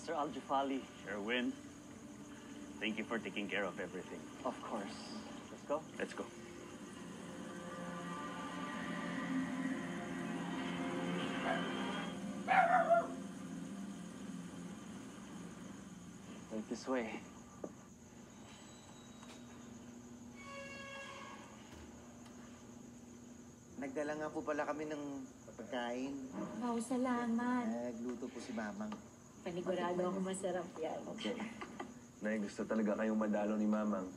Mr. Al-Jufali. Sherwin, thank you for taking care of everything. Of course. Let's go. Let's go. Right this way. Nagdala nga po pala kami ng pagkain. Wow, salamat. Nagluto po si Mamang. Panigurado ako masarap yan. Okay. Nay, gusto talaga kayong madalo ni Mamang.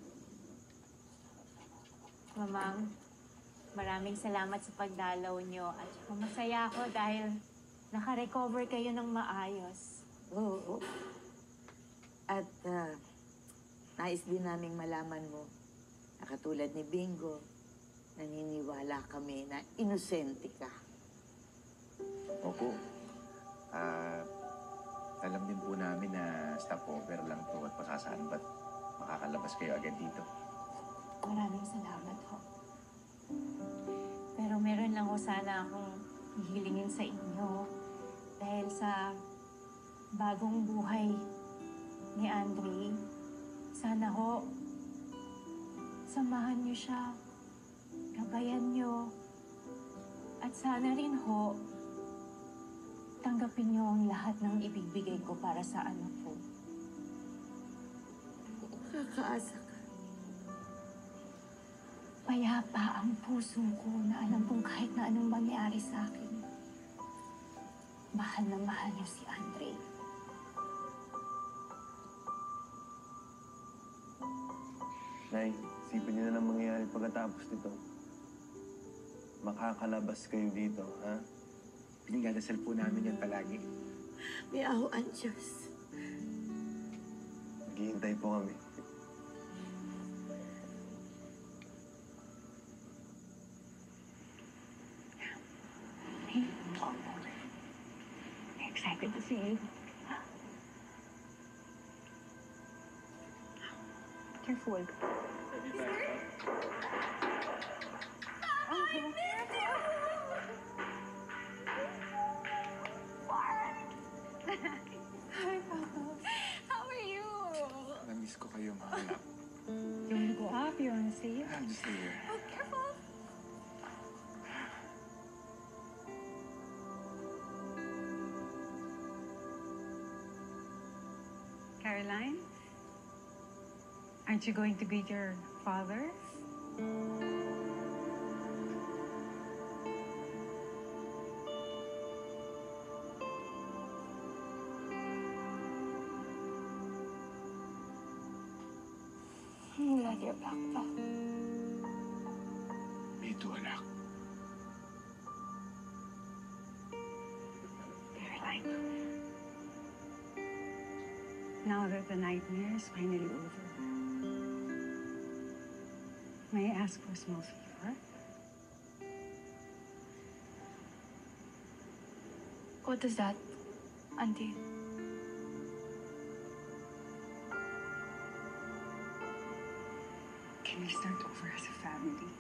Mamang, maraming salamat sa pagdalaw nyo. At saka masaya ako dahil nakarecover kayo ng maayos. Oo. At nais din naming malaman mo na katulad ni Bingo, naniniwala kami na inosente ka. Opo. Alam din po namin na stopover lang to at pasasaan ba't makakalabas kayo agad dito. Maraming salamat ho. Pero meron lang ho sana akong hihilingin sa inyo. Dahil sa bagong buhay ni Andre, sana ho, samahan niyo siya, gabayan niyo, at sana rin ho, tanggapin niyo ang lahat ng ibibigay ko para sa anak ko. Kakaasa ka. Payapa ang puso ko na alam kong kahit na anong mangyari sa akin, mahal na mahal niyo si Andre. Nay, isipin niyo na lang mangyayari pagkatapos nito. Makakalabas kayo dito, ha? Pinagdadasal po namin yan palagi. May aho ang Diyos. Maghihintay po kami. Hey, excited to see you. Careful. Hi, Papa. How are you? Namiss ko kayo, mga anak. You want to go up? You want to see it? I'm just here. Oh, careful. Caroline? Aren't you going to greet your father? I'm glad you're back, Pa. Me too, anak. Caroline. Now that the nightmare is finally over, may I ask for a small favor? What is that, Auntie? Can we start over as a family?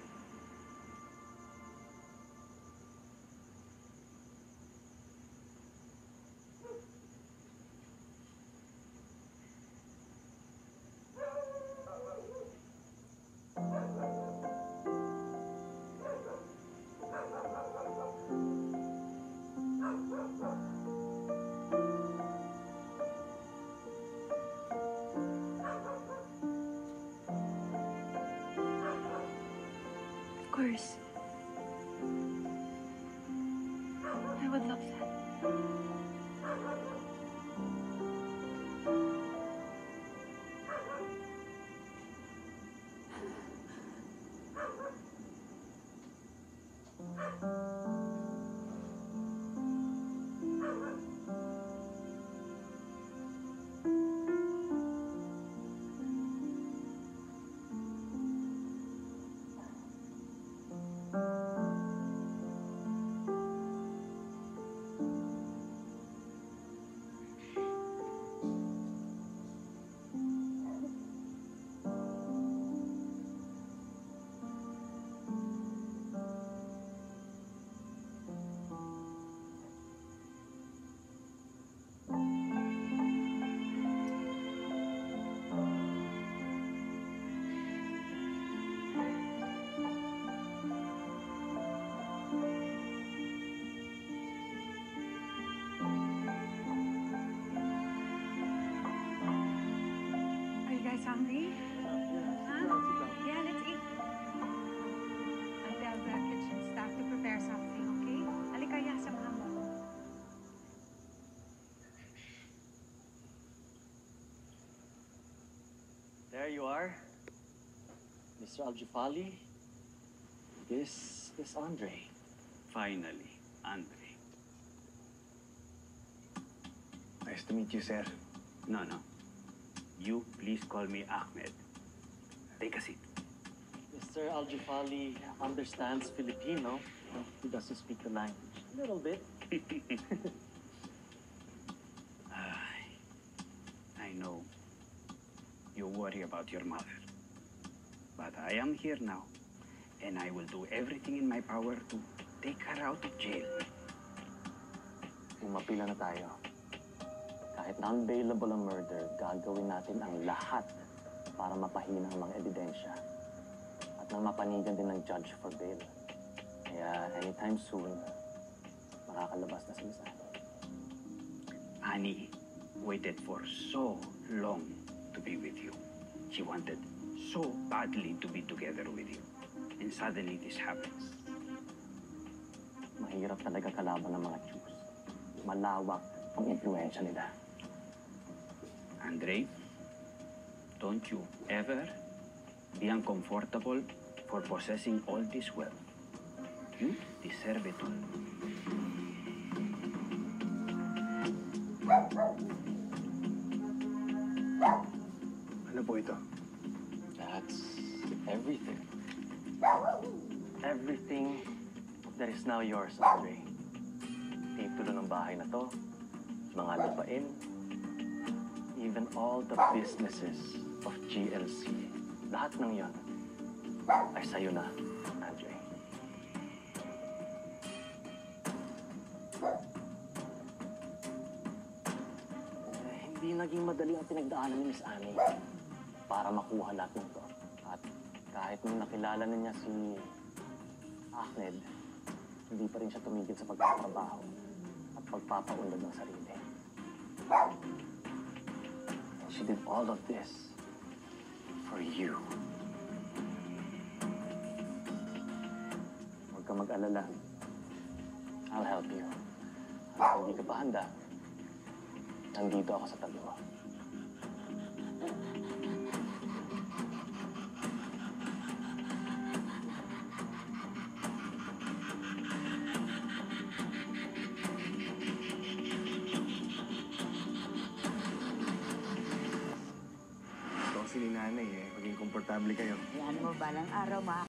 Of course. I would love that. Sammy? Huh? Yeah, let's eat. I'll tell the kitchen staff to prepare something, okay? Halika, ya, samahan mo. There you are. Mr. Al-Jufali. This is Andre. Finally, Andre. Nice to meet you, sir. No, no. You please call me Ahmed. Take a seat. Mr. Al-Jufali understands Filipino. He doesn't speak the language. A little bit. I know you worry about your mother. But I am here now, and I will do everything in my power to take her out of jail. Umapila na tayo. Kahit non-bailable ang murder, gagawin natin ang lahat para mapahina ang mga ebidensya. At nang mapanigan din ng judge for bail. Kaya anytime soon, makakalabas na si Miss Annie. Annie waited for so long to be with you. She wanted so badly to be together with you. And suddenly this happens. Mahirap talaga kalaban ng mga Jews. Malawak ang impluensya nila. Andre, don't you ever be uncomfortable for possessing all this wealth. You deserve it all. Ano po ito? That's everything. Everything that is now yours, Andre. Titulo ng bahay na to, mga lupain, even all the businesses of GLC. Lahat ng yon ay sa'yo na, Andre. Hindi naging madali ang pinagdaanan ni Miss Annie para makuha lahat ng to. At kahit nung nakilala na niya si Ahmed, hindi pa rin siya tumigil sa pagtatrabaho at pagpapaunlad ng sarili. She did all of this for you. Huwag ka mag-alala. I'll help you. At kung hindi ka pa handa, nandito ako sa tabi mo. Gusto kasi ni nanay eh. Maging komportable kayo. Yan mo ba ng araw,